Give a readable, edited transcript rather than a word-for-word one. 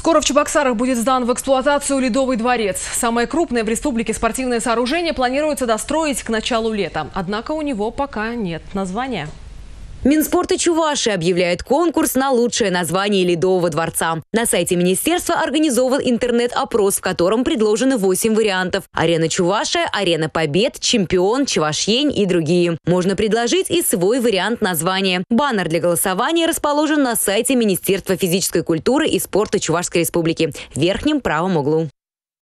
Скоро в Чебоксарах будет сдан в эксплуатацию Ледовый дворец. Самое крупное в республике спортивное сооружение планируется достроить к началу лета. Однако у него пока нет названия. Минспорта Чувашии объявляет конкурс на лучшее название Ледового дворца. На сайте министерства организован интернет-опрос, в котором предложены 8 вариантов. Арена Чувашия, Арена Побед, Чемпион, Чувашьень и другие. Можно предложить и свой вариант названия. Баннер для голосования расположен на сайте Министерства физической культуры и спорта Чувашской республики в верхнем правом углу.